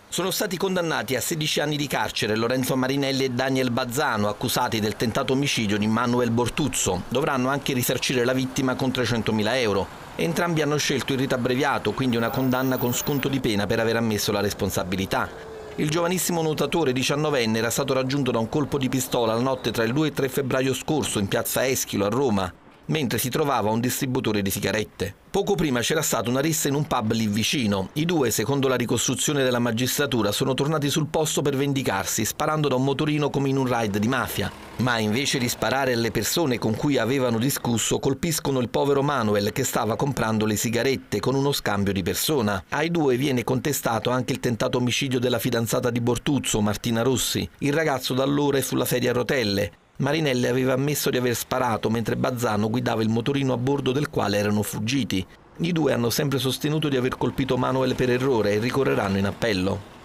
Sono stati condannati a 16 anni di carcere Lorenzo Marinelli e Daniel Bazzano, accusati del tentato omicidio di Manuel Bortuzzo. Dovranno anche risarcire la vittima con 300.000 euro. Entrambi hanno scelto il rito abbreviato, quindi una condanna con sconto di pena per aver ammesso la responsabilità. Il giovanissimo nuotatore 19enne era stato raggiunto da un colpo di pistola la notte tra il 2 e il 3 febbraio scorso in piazza Eschilo a Roma, mentre si trovava un distributore di sigarette. Poco prima c'era stata una rissa in un pub lì vicino. I due, secondo la ricostruzione della magistratura, sono tornati sul posto per vendicarsi, sparando da un motorino come in un raid di mafia. Ma invece di sparare alle persone con cui avevano discusso, colpiscono il povero Manuel che stava comprando le sigarette con uno scambio di persona. Ai due viene contestato anche il tentato omicidio della fidanzata di Bortuzzo, Martina Rossi. Il ragazzo da allora è sulla sedia a rotelle. Marinelli aveva ammesso di aver sparato mentre Bazzano guidava il motorino a bordo del quale erano fuggiti. I due hanno sempre sostenuto di aver colpito Manuel per errore e ricorreranno in appello.